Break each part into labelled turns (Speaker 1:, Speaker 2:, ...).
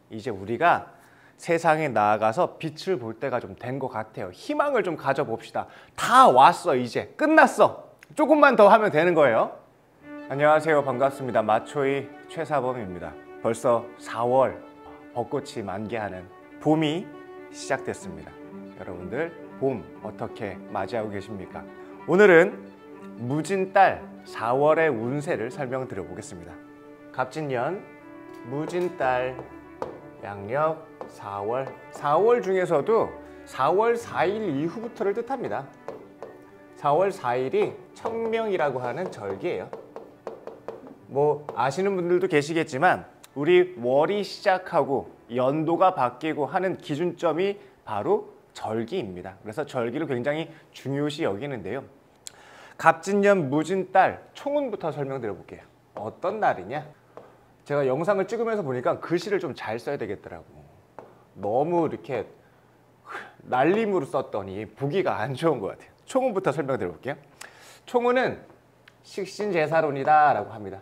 Speaker 1: 이제 우리가 세상에 나아가서 빛을 볼 때가 좀 된 것 같아요. 희망을 좀 가져봅시다. 다 왔어. 이제 끝났어. 조금만 더 하면 되는 거예요. 안녕하세요. 반갑습니다. 마초이 최사범입니다. 벌써 4월 벚꽃이 만개하는 봄이 시작됐습니다. 여러분들 봄 어떻게 맞이하고 계십니까? 오늘은 무진달 4월의 운세를 설명드려 보겠습니다. 갑진년 무진달 양력 4월 중에서도 4월 4일 이후부터를 뜻합니다. 4월 4일이 청명이라고 하는 절기예요. 뭐 아시는 분들도 계시겠지만 우리 월이 시작하고 연도가 바뀌고 하는 기준점이 바로 절기입니다. 그래서 절기를 굉장히 중요시 여기는데요. 갑진년 무진달 총운부터 설명드려 볼게요. 어떤 날이냐? 제가 영상을 찍으면서 보니까 글씨를 좀 잘 써야 되겠더라고. 너무 이렇게 날림으로 썼더니 보기가 안 좋은 것 같아요. 총운부터 설명드려 볼게요. 총운은 식신제살운이다 라고 합니다.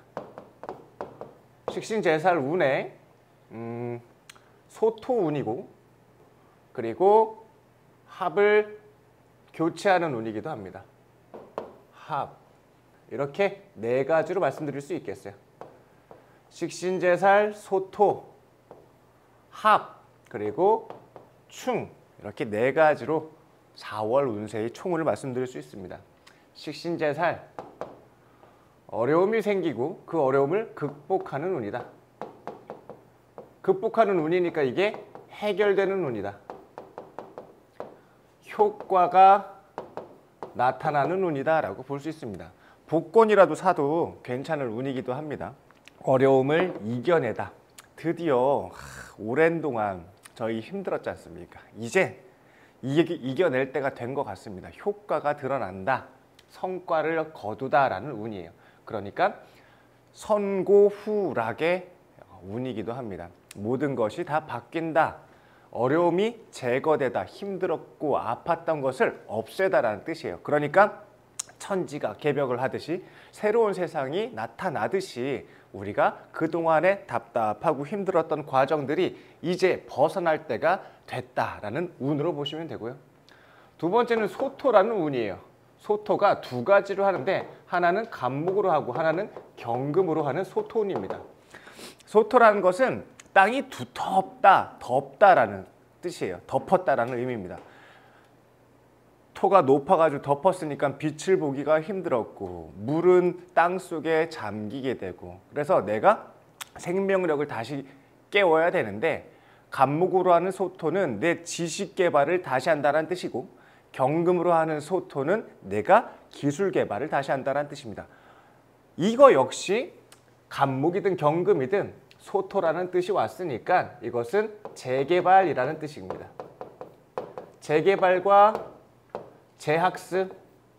Speaker 1: 식신제살운에 소토운이고, 그리고 합을 교체하는 운이기도 합니다. 합, 이렇게 네 가지로 말씀드릴 수 있겠어요. 식신제살, 소토, 합, 그리고 충, 이렇게 네 가지로 4월 운세의 총운을 말씀드릴 수 있습니다. 식신제살, 어려움이 생기고 그 어려움을 극복하는 운이다. 극복하는 운이니까 이게 해결되는 운이다. 효과가 나타나는 운이다 라고 볼 수 있습니다. 복권이라도 사도 괜찮을 운이기도 합니다. 어려움을 이겨내다. 드디어 오랜 동안 저희 힘들었지 않습니까? 이제 이겨낼 때가 된 것 같습니다. 효과가 드러난다. 성과를 거두다라는 운이에요. 그러니까 선고후락의 운이기도 합니다. 모든 것이 다 바뀐다. 어려움이 제거되다. 힘들었고 아팠던 것을 없애다라는 뜻이에요. 그러니까 천지가 개벽을 하듯이 새로운 세상이 나타나듯이 우리가 그동안에 답답하고 힘들었던 과정들이 이제 벗어날 때가 됐다라는 운으로 보시면 되고요. 두 번째는 소토라는 운이에요. 소토가 두 가지로 하는데 하나는 간목으로 하고 하나는 경금으로 하는 소토운입니다. 소토라는 것은 땅이 두텁다, 덥다라는 뜻이에요. 덮었다라는 의미입니다. 토가 높아가지고 덮었으니까 빛을 보기가 힘들었고 물은 땅 속에 잠기게 되고, 그래서 내가 생명력을 다시 깨워야 되는데 간목으로 하는 소토는 내 지식 개발을 다시 한다는 뜻이고, 경금으로 하는 소토는 내가 기술 개발을 다시 한다는 뜻입니다. 이거 역시 간목이든 경금이든 소토라는 뜻이 왔으니까 이것은 재개발이라는 뜻입니다. 재개발과 재학습,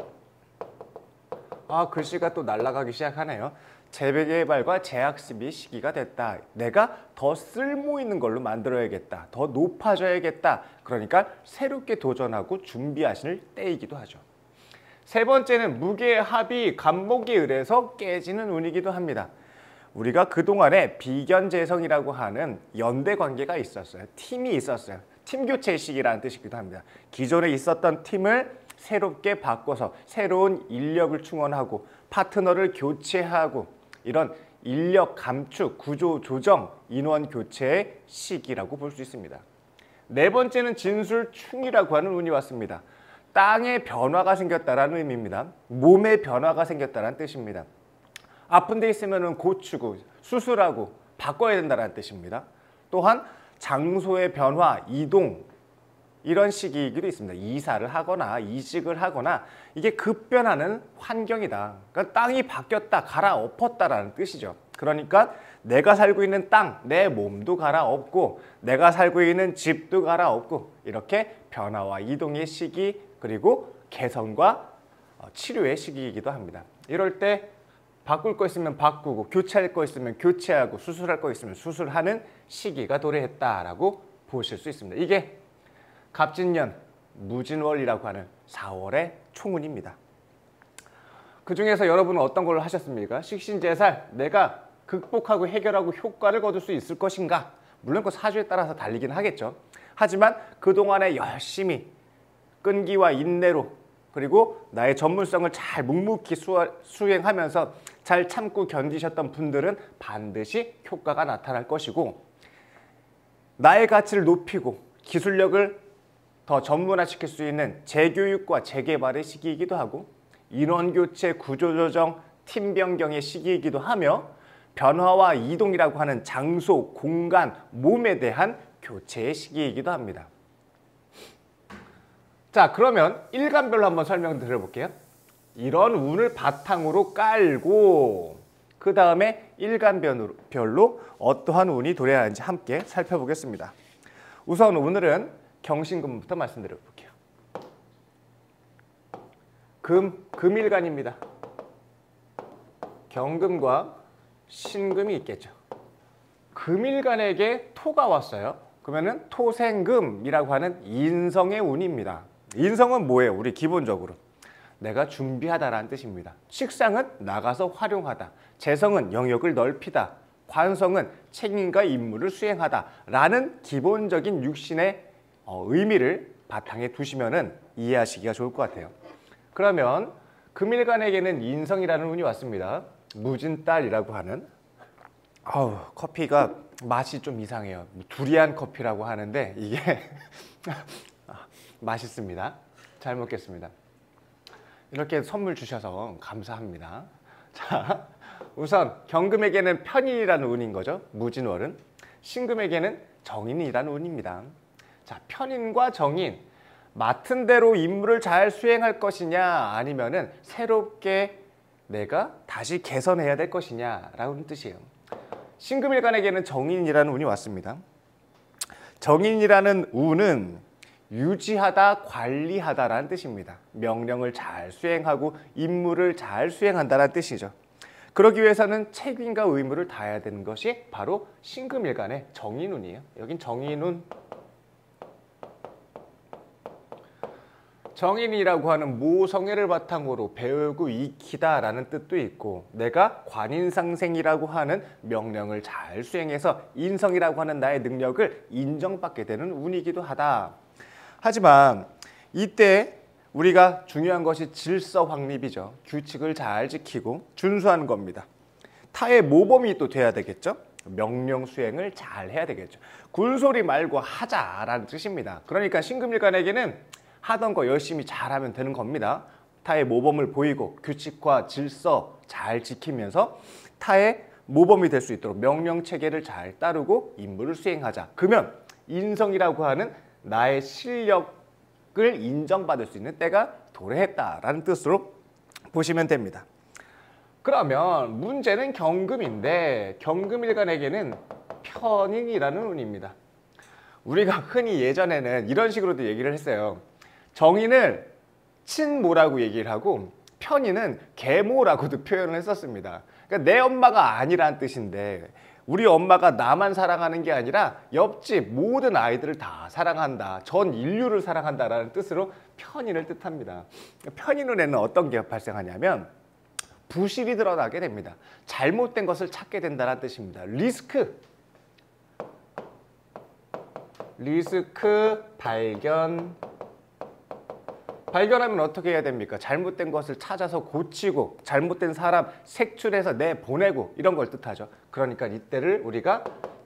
Speaker 1: 글씨가 또 날아가기 시작하네요. 재개발과 재학습이 시기가 됐다. 내가 더 쓸모 있는 걸로 만들어야겠다. 더 높아져야겠다. 그러니까 새롭게 도전하고 준비하실 때이기도 하죠. 세 번째는 무게의 합이 간목에 의해서 깨지는 운이기도 합니다. 우리가 그동안에 비견재성이라고 하는 연대 관계가 있었어요. 팀이 있었어요. 팀 교체 시기라는 뜻이기도 합니다. 기존에 있었던 팀을 새롭게 바꿔서 새로운 인력을 충원하고 파트너를 교체하고, 이런 인력 감축, 구조 조정, 인원 교체의 시기라고 볼 수 있습니다. 네 번째는 진술충이라고 하는 운이 왔습니다. 땅에 변화가 생겼다라는 의미입니다. 몸에 변화가 생겼다는 뜻입니다. 아픈 데 있으면 고치고 수술하고 바꿔야 된다는 뜻입니다. 또한 장소의 변화, 이동, 이런 시기이기도 있습니다. 이사를 하거나 이직을 하거나 이게 급변하는 환경이다. 그러니까 땅이 바뀌었다, 갈아엎었다라는 뜻이죠. 그러니까 내가 살고 있는 땅, 내 몸도 갈아엎고 내가 살고 있는 집도 갈아엎고, 이렇게 변화와 이동의 시기, 그리고 개선과 치료의 시기이기도 합니다. 이럴 때 바꿀 거 있으면 바꾸고, 교체할 거 있으면 교체하고, 수술할 거 있으면 수술하는 시기가 도래했다라고 보실 수 있습니다. 이게 갑진년 무진월이라고 하는 4월의 총운입니다. 그 중에서 여러분은 어떤 걸 하셨습니까? 식신제살, 내가 극복하고 해결하고 효과를 거둘 수 있을 것인가? 물론 그 사주에 따라서 달리긴 하겠죠. 하지만 그동안에 열심히 끈기와 인내로 그리고 나의 전문성을 잘 묵묵히 수행하면서 잘 참고 견디셨던 분들은 반드시 효과가 나타날 것이고, 나의 가치를 높이고 기술력을 더 전문화시킬 수 있는 재교육과 재개발의 시기이기도 하고, 인원교체, 구조조정, 팀 변경의 시기이기도 하며, 변화와 이동이라고 하는 장소, 공간, 몸에 대한 교체의 시기이기도 합니다. 자, 그러면 일간별로 한번 설명드려볼게요. 이런 운을 바탕으로 깔고 그 다음에 일간별로 어떠한 운이 도래해야 하는지 함께 살펴보겠습니다. 우선 오늘은 경신금부터 말씀드려볼게요. 금일간입니다. 경금과 신금이 있겠죠. 금일간에게 토가 왔어요. 그러면은 토생금이라고 하는 인성의 운입니다. 인성은 뭐예요? 우리 기본적으로 내가 준비하다라는 뜻입니다. 식상은 나가서 활용하다, 재성은 영역을 넓히다, 관성은 책임과 임무를 수행하다라는 기본적인 육신의 의미를 바탕에 두시면은 이해하시기가 좋을 것 같아요. 그러면 금일간에게는 인성이라는 운이 왔습니다. 무진달이라고 하는, 커피가 맛이 좀 이상해요. 두리안 커피라고 하는데 이게 맛있습니다. 잘 먹겠습니다. 이렇게 선물 주셔서 감사합니다. 자, 우선 경금에게는 편인이라는 운인 거죠. 무진월은. 신금에게는 정인이라는 운입니다. 자, 편인과 정인, 맡은 대로 임무를 잘 수행할 것이냐, 아니면은 새롭게 내가 다시 개선해야 될 것이냐라는 뜻이에요. 신금일간에게는 정인이라는 운이 왔습니다. 정인이라는 운은 유지하다, 관리하다라는 뜻입니다. 명령을 잘 수행하고 임무를 잘 수행한다는 뜻이죠. 그러기 위해서는 책임과 의무를 다해야 되는 것이 바로 신금일간의 정인운이에요. 여긴 정인운. 정인이라고 하는 모성애를 바탕으로 배우고 익히다라는 뜻도 있고, 내가 관인상생이라고 하는 명령을 잘 수행해서 인성이라고 하는 나의 능력을 인정받게 되는 운이기도 하다. 하지만 이때 우리가 중요한 것이 질서 확립이죠. 규칙을 잘 지키고 준수하는 겁니다. 타의 모범이 또 돼야 되겠죠. 명령 수행을 잘 해야 되겠죠. 군소리 말고 하자라는 뜻입니다. 그러니까 신금일간에게는 하던 거 열심히 잘하면 되는 겁니다. 타의 모범을 보이고 규칙과 질서 잘 지키면서 타의 모범이 될 수 있도록 명령 체계를 잘 따르고 임무를 수행하자. 그러면 인성이라고 하는 나의 실력을 인정받을 수 있는 때가 도래했다라는 뜻으로 보시면 됩니다. 그러면 문제는 경금인데, 경금일간에게는 편인이라는 운입니다. 우리가 흔히 예전에는 이런 식으로도 얘기를 했어요. 정인을 친모라고 얘기를 하고 편인은 계모라고도 표현을 했었습니다. 그러니까 내 엄마가 아니라는 뜻인데, 우리 엄마가 나만 사랑하는 게 아니라 옆집 모든 아이들을 다 사랑한다, 전 인류를 사랑한다라는 뜻으로 편인을 뜻합니다. 편인운에는 어떤 게 발생하냐면 부실이 드러나게 됩니다. 잘못된 것을 찾게 된다는 뜻입니다. 리스크 발견하면 어떻게 해야 됩니까? 잘못된 것을 찾아서 고치고 잘못된 사람 색출해서 내보내고 이런 걸 뜻하죠. 그러니까 이때를 우리가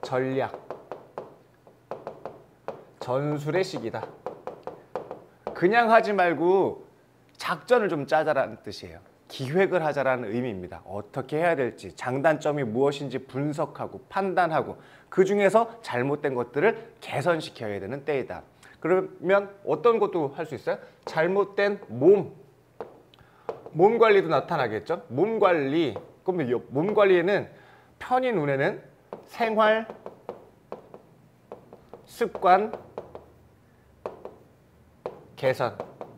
Speaker 1: 전술의 시기다. 그냥 하지 말고 작전을 좀 짜자라는 뜻이에요. 기획을 하자라는 의미입니다. 어떻게 해야 될지, 장단점이 무엇인지 분석하고 판단하고 그 중에서 잘못된 것들을 개선시켜야 되는 때이다. 그러면 어떤 것도 할 수 있어요? 잘못된 몸 관리도 나타나겠죠. 몸 관리. 그러면 몸 관리에는 편인운에는 생활 습관 개선,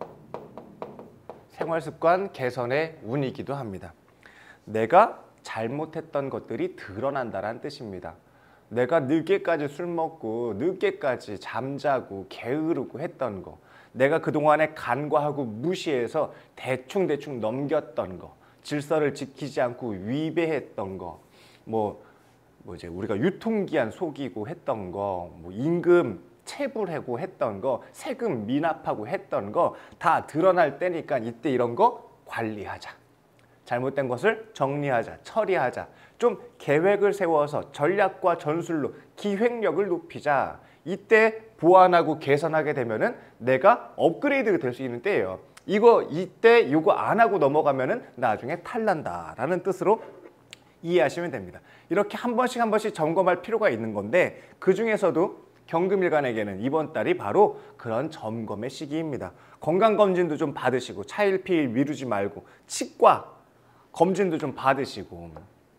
Speaker 1: 생활 습관 개선의 운이기도 합니다. 내가 잘못했던 것들이 드러난다는 뜻입니다. 내가 늦게까지 술 먹고 늦게까지 잠자고 게으르고 했던 거, 내가 그동안에 간과하고 무시해서 대충 넘겼던 거, 질서를 지키지 않고 위배했던 거, 뭐 이제 우리가 유통기한 속이고 했던 거, 뭐 임금 체불하고 했던 거, 세금 미납하고 했던 거 다 드러날 때니까 이때 이런 거 관리하자. 잘못된 것을 정리하자, 처리하자. 좀 계획을 세워서 전략과 전술로 기획력을 높이자. 이때 보완하고 개선하게 되면은 내가 업그레이드가 될 수 있는 때예요. 이때 이거 안 하고 넘어가면은 나중에 탈난다라는 뜻으로 이해하시면 됩니다. 이렇게 한 번씩 점검할 필요가 있는 건데 그 중에서도 경금일간에게는 이번 달이 바로 그런 점검의 시기입니다. 건강검진도 좀 받으시고 차일피일 미루지 말고 치과 검진도 좀 받으시고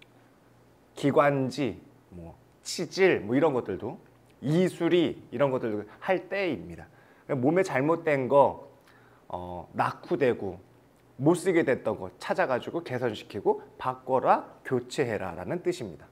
Speaker 1: 기관지, 뭐 치질 뭐 이런 것들도 이수리 이런 것들도 할 때입니다. 몸에 잘못된 거 낙후되고 못 쓰게 됐던 거 찾아가지고 개선시키고 바꿔라 교체해라 라는 뜻입니다.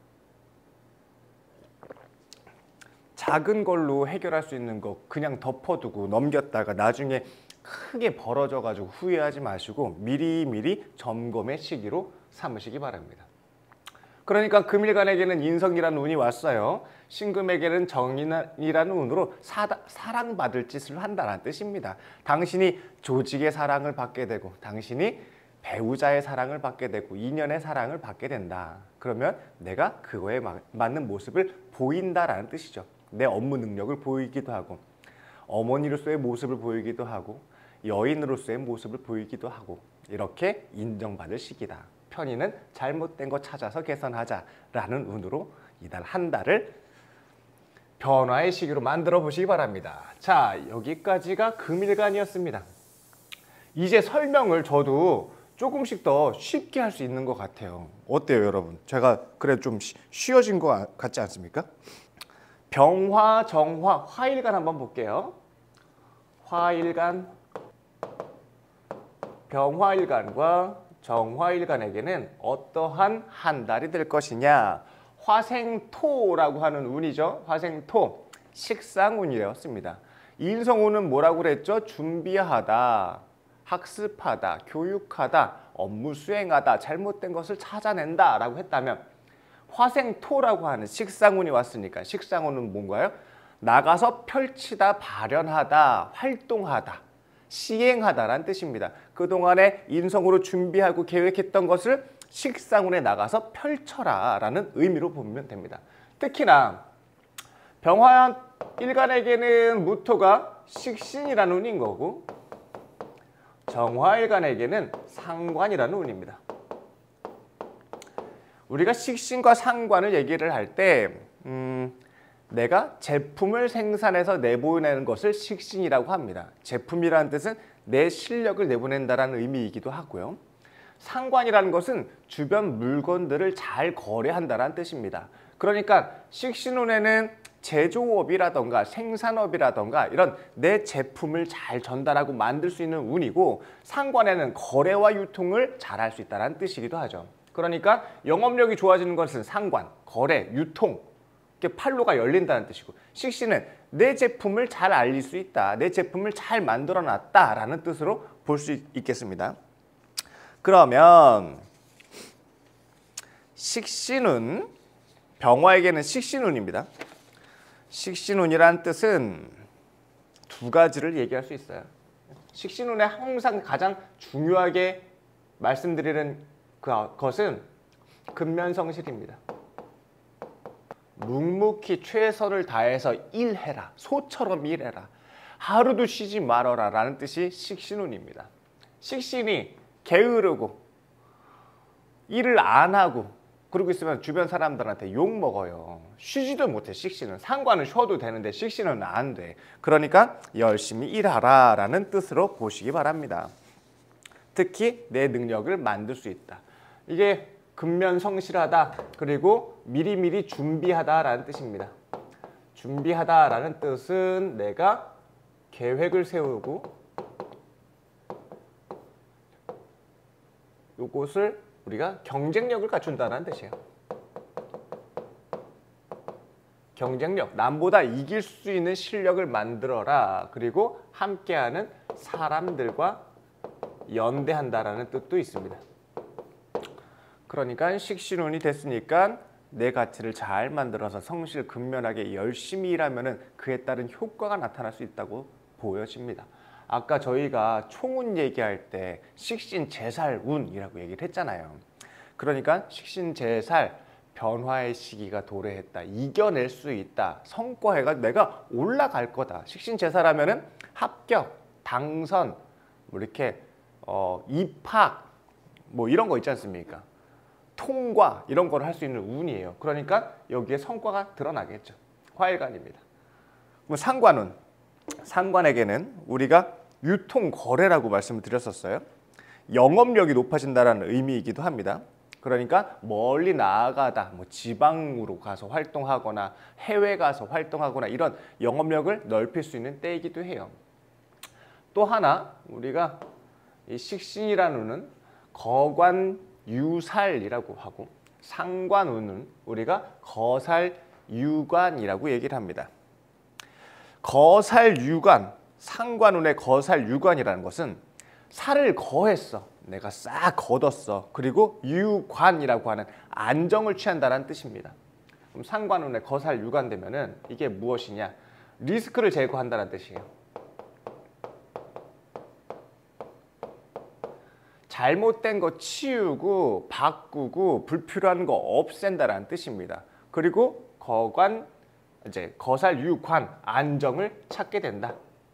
Speaker 1: 작은 걸로 해결할 수 있는 거 그냥 덮어두고 넘겼다가 나중에 크게 벌어져가지고 후회하지 마시고 미리미리 점검의 시기로 삼으시기 바랍니다. 그러니까 금일간에게는 인성이라는 운이 왔어요. 신금에게는 정인이라는 운으로 사랑받을 짓을 한다는 뜻입니다. 당신이 조직의 사랑을 받게 되고 당신이 배우자의 사랑을 받게 되고 인연의 사랑을 받게 된다. 그러면 내가 그거에 맞는 모습을 보인다라는 뜻이죠. 내 업무 능력을 보이기도 하고 어머니로서의 모습을 보이기도 하고 여인으로서의 모습을 보이기도 하고 이렇게 인정받을 시기다. 편의는 잘못된 거 찾아서 개선하자라는 운으로 이달 한 달을 변화의 시기로 만들어 보시기 바랍니다. 자, 여기까지가 금일간이었습니다. 이제 설명을 저도 조금씩 더 쉽게 할 수 있는 것 같아요. 어때요, 여러분? 제가 그래 좀 쉬워진 것 같지 않습니까? 병화, 정화, 화일간 한번 볼게요. 화일간, 병화일간과 정화일간에게는 어떠한 한 달이 될 것이냐. 화생토라고 하는 운이죠. 화생토, 식상운이었습니다. 인성운은 뭐라고 그랬죠? 준비하다, 학습하다, 교육하다, 업무 수행하다, 잘못된 것을 찾아낸다 라고 했다면 화생토라고 하는 식상운이 왔으니까 식상운은 뭔가요? 나가서 펼치다, 발현하다, 활동하다, 시행하다라는 뜻입니다. 그동안에 인성으로 준비하고 계획했던 것을 식상운에 나가서 펼쳐라 라는 의미로 보면 됩니다. 특히나 병화일간에게는 무토가 식신이라는 운인 거고 정화일간에게는 상관이라는 운입니다. 우리가 식신과 상관을 얘기를 할 때 내가 제품을 생산해서 내보내는 것을 식신이라고 합니다. 제품이라는 뜻은 내 실력을 내보낸다는 의미이기도 하고요. 상관이라는 것은 주변 물건들을 잘 거래한다는 뜻입니다. 그러니까 식신운에는 제조업이라던가 생산업이라던가 이런 내 제품을 잘 전달하고 만들 수 있는 운이고 상관에는 거래와 유통을 잘할 수 있다는 뜻이기도 하죠. 그러니까 영업력이 좋아지는 것은 상관, 거래, 유통, 판로가 열린다는 뜻이고 식신은 내 제품을 잘 알릴 수 있다, 내 제품을 잘 만들어 놨다라는 뜻으로 볼 수 있겠습니다. 그러면 식신운, 병화에게는 식신운입니다. 식신운이라는 뜻은 두 가지를 얘기할 수 있어요. 식신운에 항상 가장 중요하게 말씀드리는 것은 근면성실입니다. 묵묵히 최선을 다해서 일해라. 소처럼 일해라. 하루도 쉬지 말아라 라는 뜻이 식신운입니다. 식신이 게으르고 일을 안 하고 그러고 있으면 주변 사람들한테 욕먹어요. 쉬지도 못해 식신은. 상관은 쉬어도 되는데 식신은 안 돼. 그러니까 열심히 일하라 라는 뜻으로 보시기 바랍니다. 특히 내 능력을 만들 수 있다. 이게 근면성실하다 그리고 미리미리 준비하다라는 뜻입니다. 준비하다라는 뜻은 내가 계획을 세우고 이것을 우리가 경쟁력을 갖춘다는 뜻이에요. 경쟁력, 남보다 이길 수 있는 실력을 만들어라. 그리고 함께하는 사람들과 연대한다라는 뜻도 있습니다. 그러니까 식신운이 됐으니까 내 가치를 잘 만들어서 성실근면하게 열심히 일하면 그에 따른 효과가 나타날 수 있다고 보여집니다. 아까 저희가 총운 얘기할 때 식신제살운이라고 얘기를 했잖아요. 그러니까 식신제살, 변화의 시기가 도래했다, 이겨낼 수 있다, 성과해가 내가 올라갈 거다. 식신제살하면은 합격, 당선, 뭐 이렇게 입학, 뭐 이런 거 있지 않습니까? 통과, 이런 걸 할 수 있는 운이에요. 그러니까 여기에 성과가 드러나겠죠. 화일관입니다. 그럼 상관운, 상관에게는 우리가 유통 거래라고 말씀을 드렸었어요. 영업력이 높아진다는 의미이기도 합니다. 그러니까 멀리 나아가다, 뭐 지방으로 가서 활동하거나 해외 가서 활동하거나 이런 영업력을 넓힐 수 있는 때이기도 해요. 또 하나 우리가 이 식신이라는 운은 거관유살이라고 하고, 상관운은 우리가 거살유관이라고 얘기를 합니다. 거살유관, 상관운의 거살유관이라는 것은 살을 거했어, 내가 싹 걷었어. 그리고 유관이라고 하는 안정을 취한다는 뜻입니다. 그럼 상관운의 거살유관 되면은 이게 무엇이냐? 리스크를 제거한다는 뜻이에요. 잘못된 거 치우고 바꾸고 불필요한 거 없앤다는 뜻입니다. 그리고 거살유관, 안정을 찾게 된다.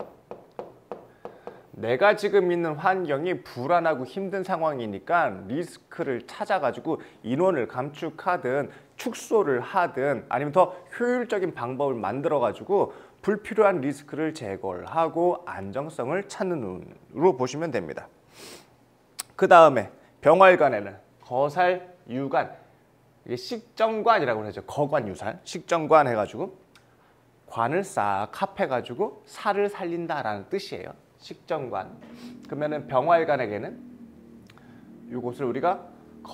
Speaker 1: 내가 지금 있는 환경이 불안하고 힘든 상황이니까 리스크를 찾아가지고 인원을 감축하든 축소를 하든 아니면 더 효율적인 방법을 만들어가지고 불필요한 리스크를 제거를 하고 안정성을 찾는 운으로 보시면 됩니다. 그 다음에 병활관에는 거살유관, 이게 식정관이라고 하죠. 거관유살, 식정관 해가지고 관을 싹 합해가지고 살을 살린다라는 뜻이에요. 식정관. 그러면은 병활관에게는 이것을 우리가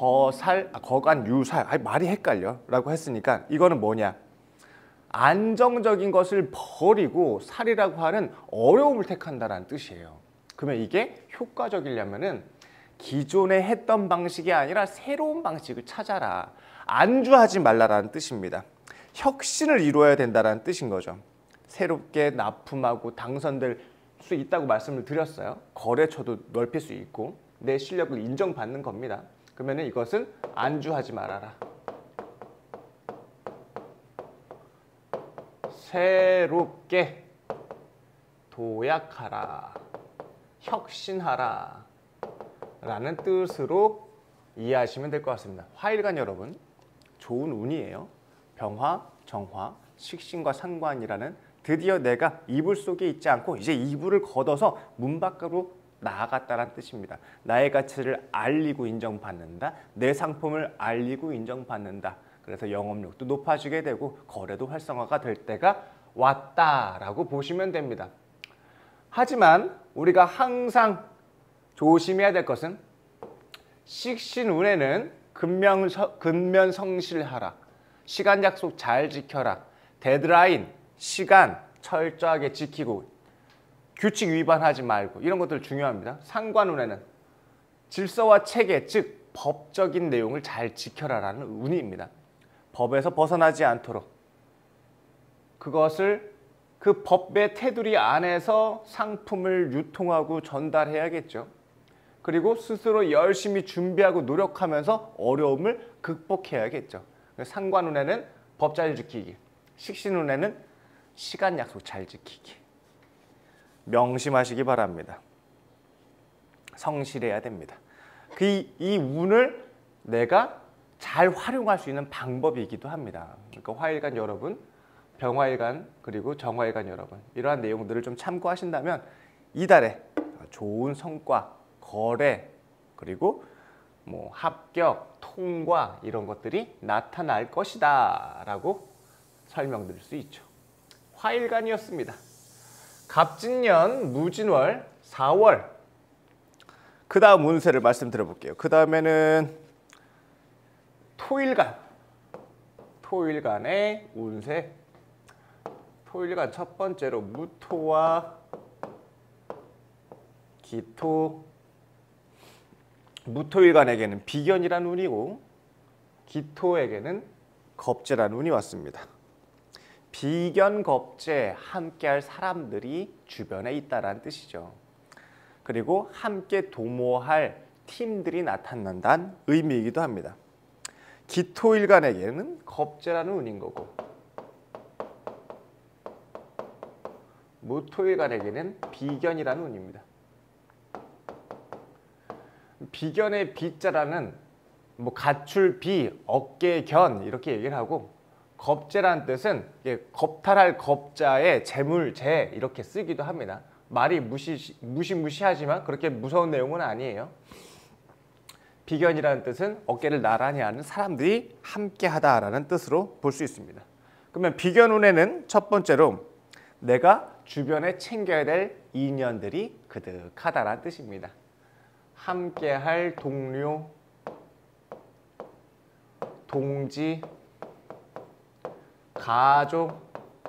Speaker 1: 거관유살, 말이 헷갈려 라고 했으니까 이거는 뭐냐? 안정적인 것을 버리고 살이라고 하는 어려움을 택한다라는 뜻이에요. 그러면 이게 효과적이려면은 기존에 했던 방식이 아니라 새로운 방식을 찾아라, 안주하지 말라라는 뜻입니다. 혁신을 이루어야 된다는 뜻인 거죠. 새롭게 납품하고 당선될 수 있다고 말씀을 드렸어요. 거래처도 넓힐 수 있고 내 실력을 인정받는 겁니다. 그러면 이것은 안주하지 말아라, 새롭게 도약하라, 혁신하라 라는 뜻으로 이해하시면 될 것 같습니다. 화일관 여러분, 좋은 운이에요. 병화, 정화, 식신과 상관이라는 드디어 내가 이불 속에 있지 않고 이제 이불을 걷어서 문 밖으로 나아갔다는 뜻입니다. 나의 가치를 알리고 인정받는다. 내 상품을 알리고 인정받는다. 그래서 영업력도 높아지게 되고 거래도 활성화가 될 때가 왔다라고 보시면 됩니다. 하지만 우리가 항상 조심해야 될 것은 식신운에는 근면성실하라, 시간 약속 잘 지켜라, 데드라인, 시간 철저하게 지키고 규칙 위반하지 말고 이런 것들 중요합니다. 상관운에는 질서와 체계, 즉 법적인 내용을 잘 지켜라라는 운입니다. 법에서 벗어나지 않도록 그것을 그 법의 테두리 안에서 상품을 유통하고 전달해야겠죠. 그리고 스스로 열심히 준비하고 노력하면서 어려움을 극복해야겠죠. 상관운에는 법 잘 지키기, 식신운에는 시간 약속 잘 지키기. 명심하시기 바랍니다. 성실해야 됩니다. 이 운을 내가 잘 활용할 수 있는 방법이기도 합니다. 그러니까 화일관 여러분, 병화일관 그리고 정화일관 여러분, 이러한 내용들을 좀 참고하신다면 이달에 좋은 성과, 거래 그리고 뭐 합격, 통과 이런 것들이 나타날 것이다 라고 설명드릴 수 있죠. 화일관이었습니다. 갑진년, 무진월, 4월. 그 다음 운세를 말씀드려 볼게요. 그 다음에는 토일관. 토일관의 운세. 토일관 첫 번째로 무토와 기토. 무토일관에게는 비견이라는 운이고 기토에게는 겁재라는 운이 왔습니다. 비견 겁재, 함께할 사람들이 주변에 있다라는 뜻이죠. 그리고 함께 도모할 팀들이 나타난다는 의미이기도 합니다. 기토일간에게는 겁재라는 운인 거고, 무토일간에게는 비견이라는 운입니다. 비견의 비자라는 뭐 갖출 비, 어깨 견 이렇게 얘기를 하고, 겁재라는 뜻은 겁탈할 겁자에 재물재 이렇게 쓰기도 합니다. 말이 무시무시하지만 그렇게 무서운 내용은 아니에요. 비견이라는 뜻은 어깨를 나란히 하는 사람들이 함께하다라는 뜻으로 볼 수 있습니다. 그러면 비견운에는 첫 번째로 내가 주변에 챙겨야 될 인연들이 그득하다라는 뜻입니다. 함께할 동료, 동지, 가족,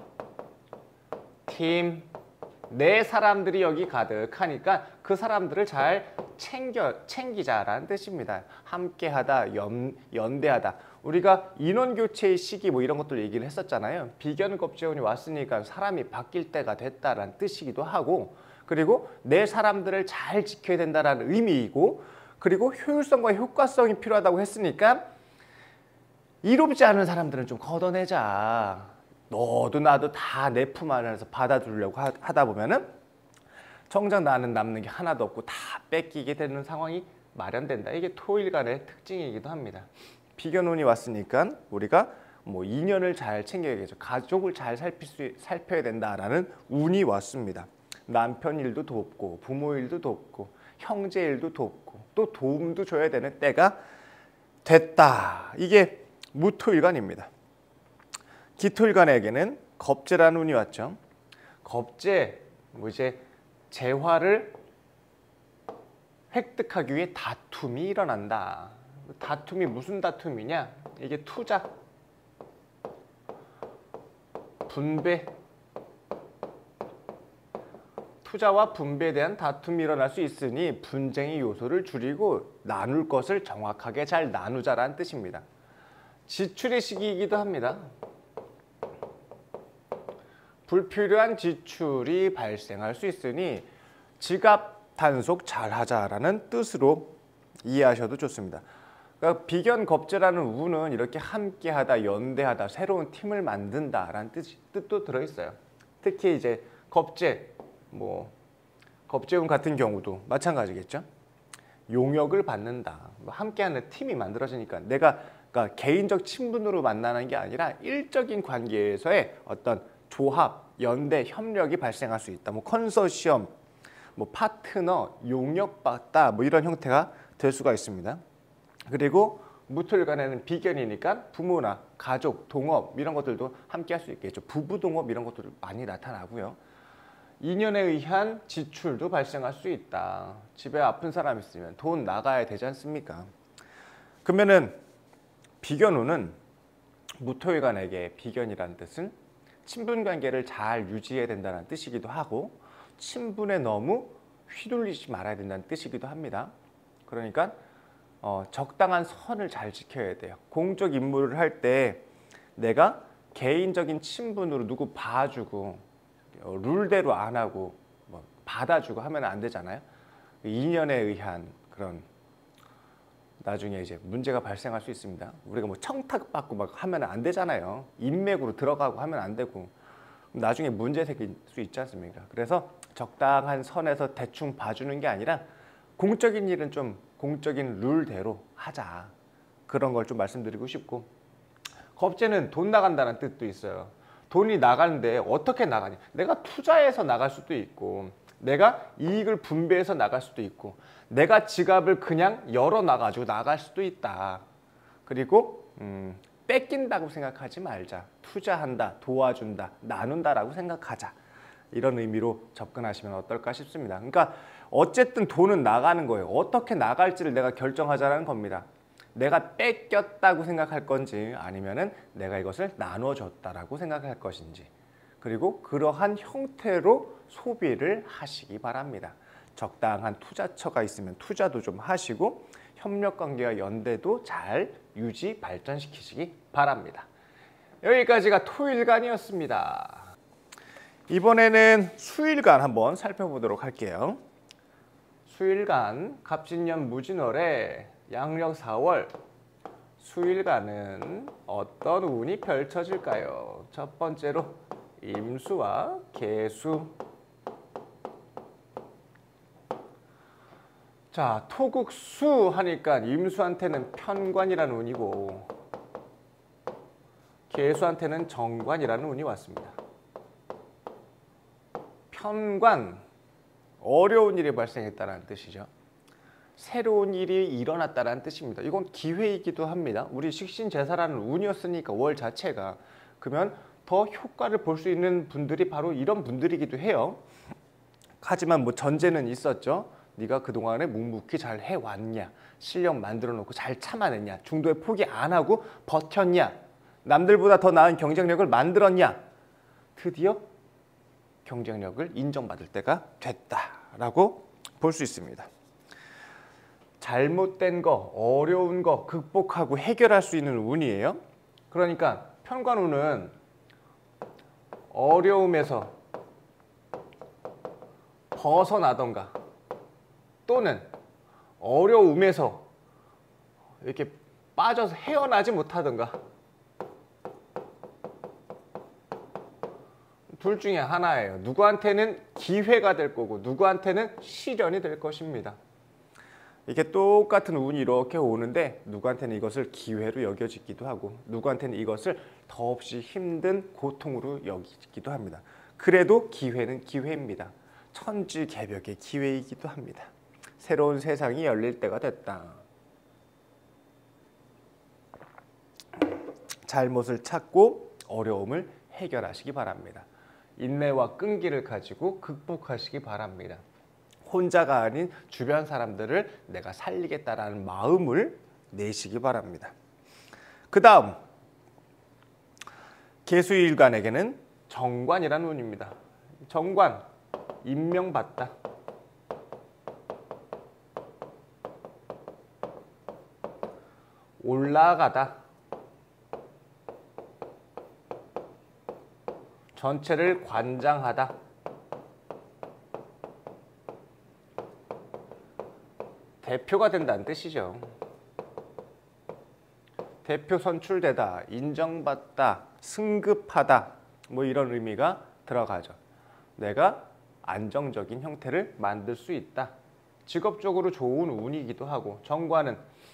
Speaker 1: 팀, 내 사람들이 여기 가득하니까 그 사람들을 잘 챙기자라는 뜻입니다. 함께하다, 연대하다. 우리가 인원교체의 시기 뭐 이런 것들 얘기를 했었잖아요. 비견겁재운이 왔으니까 사람이 바뀔 때가 됐다라는 뜻이기도 하고, 그리고 내 사람들을 잘 지켜야 된다라는 의미이고, 그리고 효율성과 효과성이 필요하다고 했으니까 이롭지 않은 사람들은 좀 걷어내자. 너도 나도 다 내 품 안에서 받아주려고 하다 보면은 정작 나는 남는 게 하나도 없고 다 뺏기게 되는 상황이 마련된다. 이게 토일간의 특징이기도 합니다. 비견운이 왔으니까 우리가 뭐 인연을 잘 챙겨야겠죠. 가족을 잘 살펴야 된다라는 운이 왔습니다. 남편 일도 돕고 부모 일도 돕고 형제 일도 돕고 또 도움도 줘야 되는 때가 됐다. 이게 무토일간입니다. 기토일간에게는 겁재라는 운이 왔죠. 겁재, 뭐 이제 재화를 획득하기 위해 다툼이 일어난다. 다툼이 무슨 다툼이냐? 이게 투자, 분배, 투자와 분배에 대한 다툼이 일어날 수 있으니 분쟁의 요소를 줄이고 나눌 것을 정확하게 잘 나누자라는 뜻입니다. 지출의 시기이기도 합니다. 불필요한 지출이 발생할 수 있으니 지갑 단속 잘 하자라는 뜻으로 이해하셔도 좋습니다. 그러니까 비견겁재라는 운은 이렇게 함께하다, 연대하다, 새로운 팀을 만든다라는 뜻도 들어있어요. 특히 이제 겁재, 뭐 겁재운 같은 경우도 마찬가지겠죠. 용역을 받는다, 뭐 함께하는 팀이 만들어지니까 내가 그러니까 개인적 친분으로 만나는 게 아니라 일적인 관계에서의 어떤 조합, 연대, 협력이 발생할 수 있다. 뭐 컨소시엄, 뭐 파트너, 용역받다 뭐 이런 형태가 될 수가 있습니다. 그리고 무토일간에는 비견이니까 부모나 가족, 동업 이런 것들도 함께 할 수 있겠죠. 부부 동업 이런 것들도 많이 나타나고요. 인연에 의한 지출도 발생할 수 있다. 집에 아픈 사람 있으면 돈 나가야 되지 않습니까? 그러면은 비견운은 무토일간에게 비견이라는 뜻은 친분 관계를 잘 유지해야 된다는 뜻이기도 하고 친분에 너무 휘둘리지 말아야 된다는 뜻이기도 합니다. 그러니까 적당한 선을 잘 지켜야 돼요. 공적 임무를 할 때 내가 개인적인 친분으로 누구 봐주고 룰대로 안 하고 뭐 받아주고 하면 안 되잖아요. 인연에 의한 그런 나중에 이제 문제가 발생할 수 있습니다. 우리가 뭐 청탁받고 막 하면 안 되잖아요. 인맥으로 들어가고 하면 안 되고 나중에 문제 생길 수 있지 않습니까? 그래서 적당한 선에서 대충 봐주는 게 아니라 공적인 일은 좀 공적인 룰대로 하자. 그런 걸 좀 말씀드리고 싶고, 겁재는 돈 나간다는 뜻도 있어요. 돈이 나가는데 어떻게 나가냐? 내가 투자해서 나갈 수도 있고 내가 이익을 분배해서 나갈 수도 있고 내가 지갑을 그냥 열어놔가지고 나갈 수도 있다. 그리고 뺏긴다고 생각하지 말자. 투자한다, 도와준다, 나눈다라고 생각하자. 이런 의미로 접근하시면 어떨까 싶습니다. 그러니까 어쨌든 돈은 나가는 거예요. 어떻게 나갈지를 내가 결정하자는 겁니다. 내가 뺏겼다고 생각할 건지 아니면은 내가 이것을 나눠줬다라고 생각할 것인지, 그리고 그러한 형태로 소비를 하시기 바랍니다. 적당한 투자처가 있으면 투자도 좀 하시고 협력관계와 연대도 잘 유지 발전시키시기 바랍니다. 여기까지가 토일간이었습니다. 이번에는 수일간 한번 살펴보도록 할게요. 수일간, 갑진년 무진월에 양력 4월, 수일간은 어떤 운이 펼쳐질까요? 첫 번째로 임수와 계수. 자, 토국수 하니까 임수한테는 편관이라는 운이고 계수한테는 정관이라는 운이 왔습니다. 편관, 어려운 일이 발생했다는 뜻이죠. 새로운 일이 일어났다는 뜻입니다. 이건 기회이기도 합니다. 우리 식신제사라는 운이었으니까 월 자체가. 그러면 더 효과를 볼 수 있는 분들이 바로 이런 분들이기도 해요. 하지만 뭐 전제는 있었죠. 네가 그동안에 묵묵히 잘 해왔냐, 실력 만들어 놓고 잘 참아냈냐, 중도에 포기 안 하고 버텼냐, 남들보다 더 나은 경쟁력을 만들었냐, 드디어 경쟁력을 인정받을 때가 됐다라고 볼 수 있습니다. 잘못된 거, 어려운 거 극복하고 해결할 수 있는 운이에요. 그러니까 편관운은 어려움에서 벗어나던가 또는 어려움에서 이렇게 빠져서 헤어나지 못하던가 둘 중에 하나예요. 누구한테는 기회가 될 거고 누구한테는 시련이 될 것입니다. 이게 똑같은 운이 이렇게 오는데 누구한테는 이것을 기회로 여겨지기도 하고 누구한테는 이것을 더없이 힘든 고통으로 여기기도 합니다. 그래도 기회는 기회입니다. 천지개벽의 기회이기도 합니다. 새로운 세상이 열릴 때가 됐다. 잘못을 찾고 어려움을 해결하시기 바랍니다. 인내와 끈기를 가지고 극복하시기 바랍니다. 혼자가 아닌 주변 사람들을 내가 살리겠다라는 마음을 내시기 바랍니다. 그 다음 계수일간에게는 정관이라는 운입니다. 정관, 임명받다. 올라가다. 전체를 관장하다. 대표가 된다는 뜻이죠. 대표 선출되다, 인정받다, 승급하다 뭐 이런 의미가 들어가죠. 내가 안정적인 형태를 만들 수 있다. 직업적으로 좋은 운이기도 하고 정관은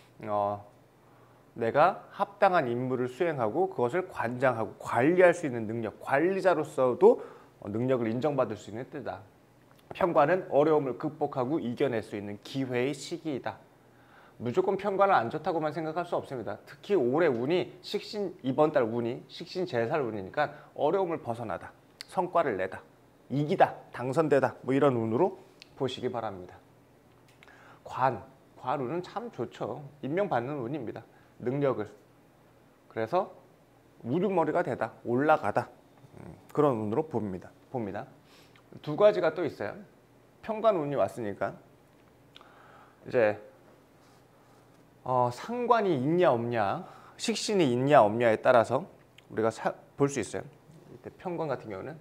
Speaker 1: 내가 합당한 임무를 수행하고 그것을 관장하고 관리할 수 있는 능력, 관리자로서도 능력을 인정받을 수 있는 때다. 편관은 어려움을 극복하고 이겨낼 수 있는 기회의 시기이다. 무조건 편관을 안 좋다고만 생각할 수 없습니다. 특히 올해 운이 이번 달 운이 식신제살 운이니까 어려움을 벗어나다, 성과를 내다, 이기다, 당선되다 뭐 이런 운으로 보시기 바랍니다. 관운은 참 좋죠. 임명받는 운입니다. 능력을. 그래서 우두머리가 되다, 올라가다 그런 운으로 봅니다. 두 가지가 또 있어요. 편관 운이 왔으니까 이제 상관이 있냐 없냐, 식신이 있냐 없냐에 따라서 우리가 볼 수 있어요. 이때 편관 같은 경우는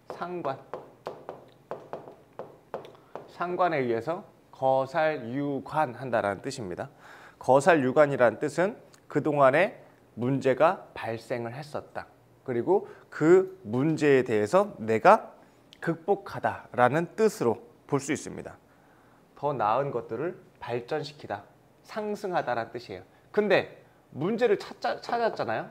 Speaker 1: 상관에 의해서 거살유관한다라는 뜻입니다. 거살유관이라는 뜻은 그동안에 문제가 발생을 했었다. 그리고 그 문제에 대해서 내가 극복하다라는 뜻으로 볼 수 있습니다. 더 나은 것들을 발전시키다, 상승하다라는 뜻이에요. 근데 문제를 찾았잖아요.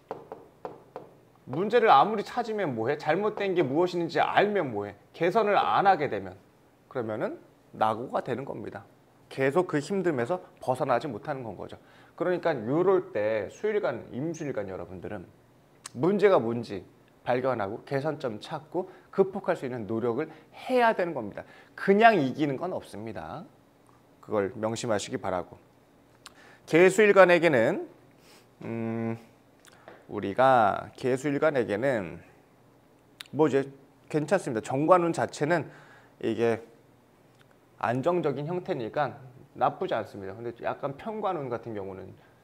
Speaker 1: 문제를 아무리 찾으면 뭐해? 잘못된 게 무엇인지 알면 뭐해? 개선을 안 하게 되면 그러면은 낙오가 되는 겁니다. 계속 그 힘듦에서 벗어나지 못하는 건 거죠. 그러니까 이럴 때 수일간, 임수일간 여러분들은 문제가 뭔지 발견하고 개선점 찾고 극복할 수 있는 노력을 해야 되는 겁니다. 그냥 이기는 건 없습니다. 그걸 명심하시기 바라고. 계수일간에게는 우리가 계수일간에게는 뭐 이제 괜찮습니다. 정관운 자체는 이게 안정적인 형태니까 나쁘지 않습니다. 근데 약간 편관운 같은 경우는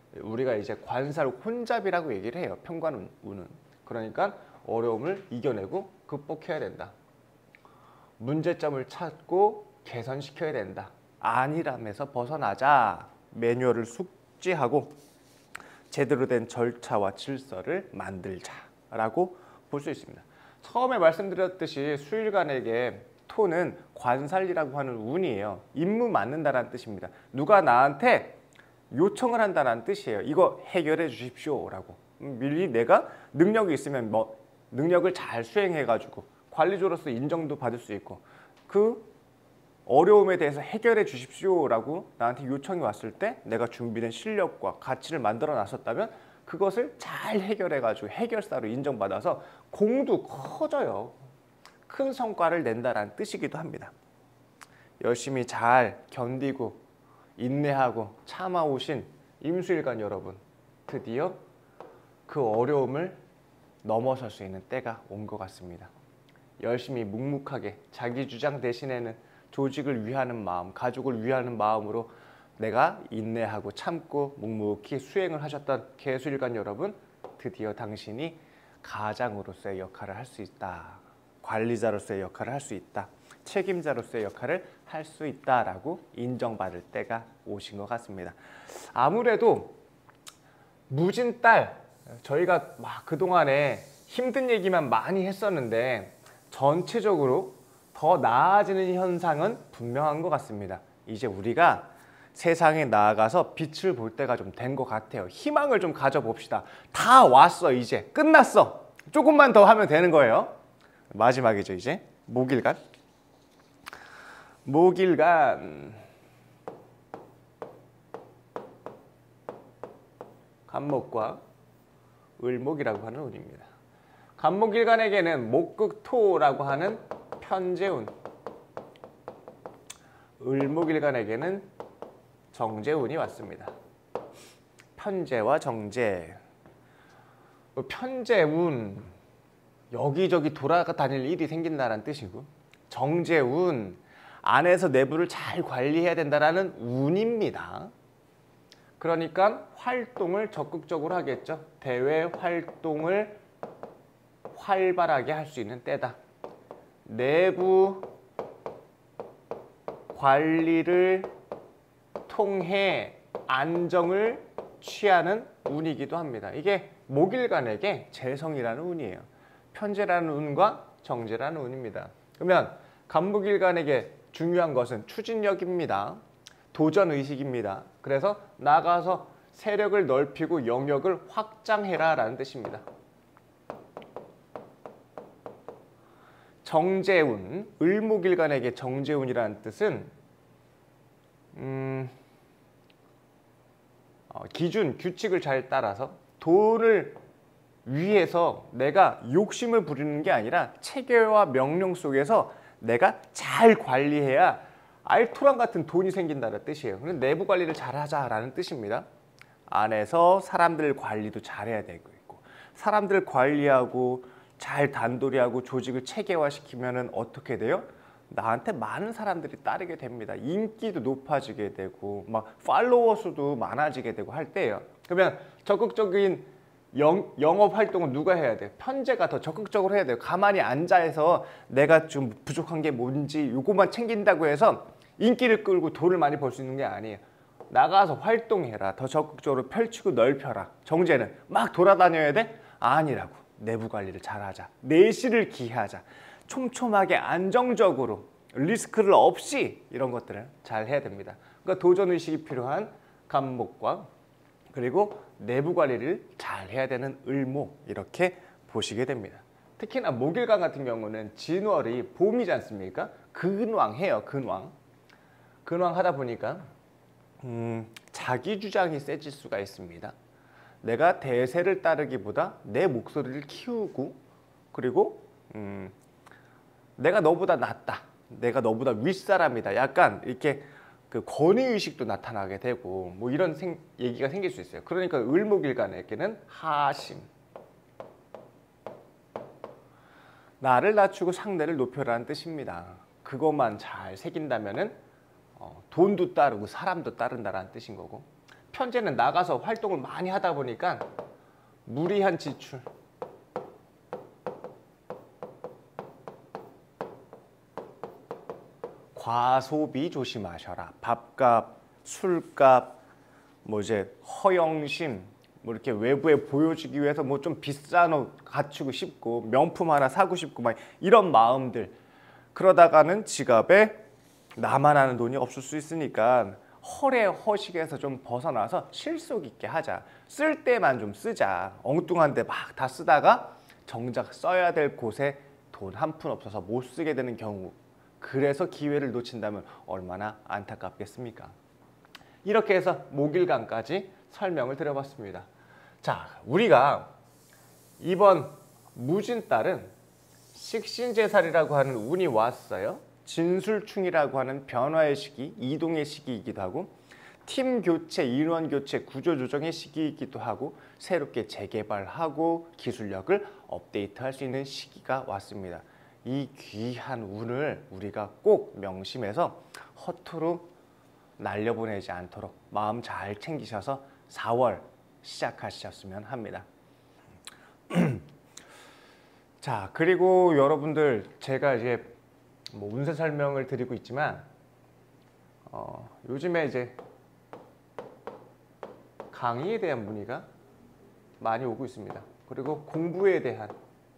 Speaker 1: 우리가 이제 관살 혼잡이라고 얘기를 해요. 편관우는. 그러니까 어려움을 이겨내고 극복해야 된다. 문제점을 찾고 개선시켜야 된다. 안일함에서 벗어나자. 매뉴얼을 숙지하고 제대로 된 절차와 질서를 만들자라고 볼 수 있습니다. 처음에 말씀드렸듯이 수일간에게 토는 관살이라고 하는 운이에요. 임무 맡는다라는 뜻입니다. 누가 나한테 요청을 한다는 뜻이에요. 이거 해결해 주십시오라고. 미리 내가 능력이 있으면 능력을 잘 수행해가지고 관리자로서 인정도 받을 수 있고 그 어려움에 대해서 해결해 주십시오라고 나한테 요청이 왔을 때 내가 준비된 실력과 가치를 만들어 놨었다면 그것을 잘 해결해가지고 해결사로 인정받아서 공도 커져요. 큰 성과를 낸다라는 뜻이기도 합니다. 열심히 잘 견디고 인내하고 참아오신 임수일간 여러분, 드디어 그 어려움을 넘어설 수 있는 때가 온 것 같습니다. 열심히 묵묵하게 자기 주장 대신에는 조직을 위하는 마음, 가족을 위하는 마음으로 내가 인내하고 참고 묵묵히 수행을 하셨던 개수일간 여러분, 드디어 당신이 가장으로서의 역할을 할 수 있다. 관리자로서의 역할을 할 수 있다. 책임자로서의 역할을 할 수 있다라고 인정받을 때가 오신 것 같습니다. 아무래도 무진딸, 저희가 막 그동안에 힘든 얘기만 많이 했었는데 전체적으로 더 나아지는 현상은 분명한 것 같습니다. 이제 우리가 세상에 나아가서 빛을 볼 때가 좀 된 것 같아요. 희망을 좀 가져봅시다. 다 왔어. 이제 끝났어. 조금만 더 하면 되는 거예요. 마지막이죠. 이제 목일간. 목일간 간목과 을목이라고 하는 운입니다. 간목일간에게는 목극토라고 하는 편재운, 을목일간에게는 정재운이 왔습니다. 편재와 정재. 편재운, 여기저기 돌아다닐 일이 생긴다는 뜻이고, 정재운, 안에서 내부를 잘 관리해야 된다는 운입니다. 그러니까 활동을 적극적으로 하겠죠. 대외 활동을 활발하게 할 수 있는 때다. 내부 관리를 통해 안정을 취하는 운이기도 합니다. 이게 목일간에게 재성이라는 운이에요. 편재라는 운과 정재라는 운입니다. 그러면 간목일간에게 중요한 것은 추진력입니다. 도전의식입니다. 그래서 나가서 세력을 넓히고 영역을 확장해라 라는 뜻입니다. 정재운, 을목일간에게 정재운이라는 뜻은 기준, 규칙을 잘 따라서 돈을 위해서 내가 욕심을 부리는 게 아니라 체계와 명령 속에서 내가 잘 관리해야 알토란 같은 돈이 생긴다는 뜻이에요. 내부 관리를 잘 하자라는 뜻입니다. 안에서 사람들 관리도 잘해야 되고 있고, 사람들 관리하고 잘 단도리하고 조직을 체계화시키면은 어떻게 돼요? 나한테 많은 사람들이 따르게 됩니다. 인기도 높아지게 되고 막 팔로워 수도 많아지게 되고 할 때예요. 그러면 적극적인 영업 활동은 누가 해야 돼요? 편재가 더 적극적으로 해야 돼요. 가만히 앉아서 내가 좀 부족한 게 뭔지 요것만 챙긴다고 해서 인기를 끌고 돈을 많이 벌 수 있는 게 아니에요. 나가서 활동해라. 더 적극적으로 펼치고 넓혀라. 정재는 막 돌아다녀야 돼? 아니라고. 내부 관리를 잘하자. 내실을 기하자. 촘촘하게 안정적으로 리스크를 없이 이런 것들을 잘 해야 됩니다. 그러니까 도전의식이 필요한 간목과 그리고 내부 관리를 잘 해야 되는 을목, 이렇게 보시게 됩니다. 특히나 목일간 같은 경우는 진월이 봄이지 않습니까? 근왕해요. 근왕 하다 보니까 자기 주장이 세질 수가 있습니다. 내가 대세를 따르기보다 내 목소리를 키우고, 그리고 내가 너보다 낫다, 내가 너보다 윗사람이다, 약간 이렇게 그 권위의식도 나타나게 되고 뭐 이런 얘기가 생길 수 있어요. 그러니까 을목일간에게는 하심, 나를 낮추고 상대를 높여라는 뜻입니다. 그것만 잘 새긴다면은 돈도 따르고 사람도 따른다라는 뜻인 거고, 현재는 나가서 활동을 많이 하다 보니까 무리한 지출, 과소비 조심하셔라. 밥값, 술값, 뭐 이제 허영심, 뭐 이렇게 외부에 보여주기 위해서 뭐 좀 비싼 옷 갖추고 싶고 명품 하나 사고 싶고 막 이런 마음들, 그러다가는 지갑에 나만 아는 돈이 없을 수 있으니까 허례 허식에서 좀 벗어나서 실속 있게 하자. 쓸 때만 좀 쓰자. 엉뚱한 데 막 다 쓰다가 정작 써야 될 곳에 돈 한 푼 없어서 못 쓰게 되는 경우, 그래서 기회를 놓친다면 얼마나 안타깝겠습니까? 이렇게 해서 목일강까지 설명을 드려봤습니다. 자, 우리가 이번 무진달은 식신제살이라고 하는 운이 왔어요. 진술충이라고 하는 변화의 시기, 이동의 시기이기도 하고, 팀 교체, 인원 교체, 구조 조정의 시기이기도 하고, 새롭게 재개발하고 기술력을 업데이트할 수 있는 시기가 왔습니다. 이 귀한 운을 우리가 꼭 명심해서 허투루 날려보내지 않도록 마음 잘 챙기셔서 4월 시작하셨으면 합니다. 자, 그리고 여러분들, 제가 이제 뭐 운세 설명을 드리고 있지만 요즘에 이제 강의에 대한 문의가 많이 오고 있습니다. 그리고 공부에 대한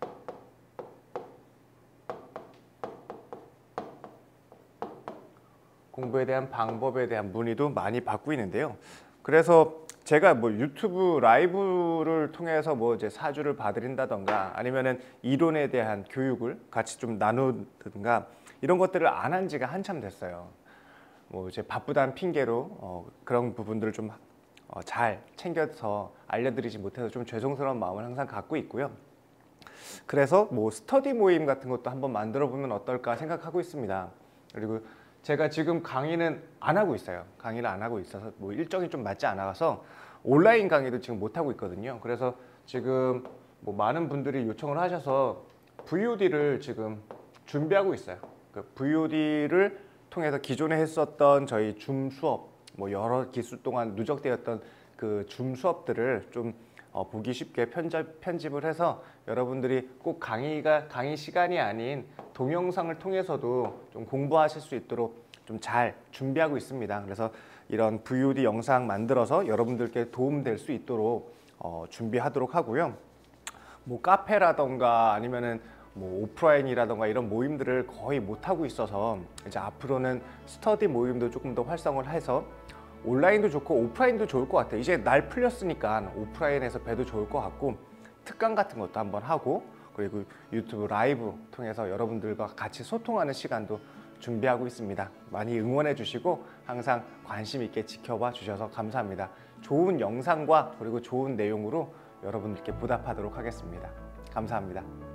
Speaker 1: 방법에 대한 문의도 많이 받고 있는데요. 그래서 제가 뭐 유튜브 라이브를 통해서 뭐 이제 사주를 봐드린다던가 아니면은 이론에 대한 교육을 같이 좀 나누든가 이런 것들을 안 한 지가 한참 됐어요. 뭐 이제 바쁘다는 핑계로 그런 부분들을 좀 잘 챙겨서 알려드리지 못해서 좀 죄송스러운 마음을 항상 갖고 있고요. 그래서 뭐 스터디 모임 같은 것도 한번 만들어 보면 어떨까 생각하고 있습니다. 그리고 제가 지금 강의는 안 하고 있어요. 강의를 안 하고 있어서 뭐 일정이 좀 맞지 않아서 온라인 강의도 지금 못 하고 있거든요. 그래서 지금 뭐 많은 분들이 요청을 하셔서 VOD를 지금 준비하고 있어요. 그 VOD를 통해서 기존에 했었던 저희 줌 수업, 뭐 여러 기수 동안 누적되었던 그 줌 수업들을 좀 보기 쉽게 편집을 해서 여러분들이 꼭 강의 시간이 아닌 동영상을 통해서도 좀 공부하실 수 있도록 좀 잘 준비하고 있습니다. 그래서 이런 VOD 영상 만들어서 여러분들께 도움될 수 있도록 준비하도록 하고요. 뭐 카페라던가 아니면은 뭐 오프라인이라던가 이런 모임들을 거의 못 하고 있어서 이제 앞으로는 스터디 모임도 조금 더 활성을 해서 온라인도 좋고 오프라인도 좋을 것 같아요. 이제 날 풀렸으니까 오프라인에서 뵈도 좋을 것 같고, 특강 같은 것도 한번 하고, 그리고 유튜브 라이브 통해서 여러분들과 같이 소통하는 시간도 준비하고 있습니다. 많이 응원해 주시고 항상 관심 있게 지켜봐 주셔서 감사합니다. 좋은 영상과 그리고 좋은 내용으로 여러분들께 보답하도록 하겠습니다. 감사합니다.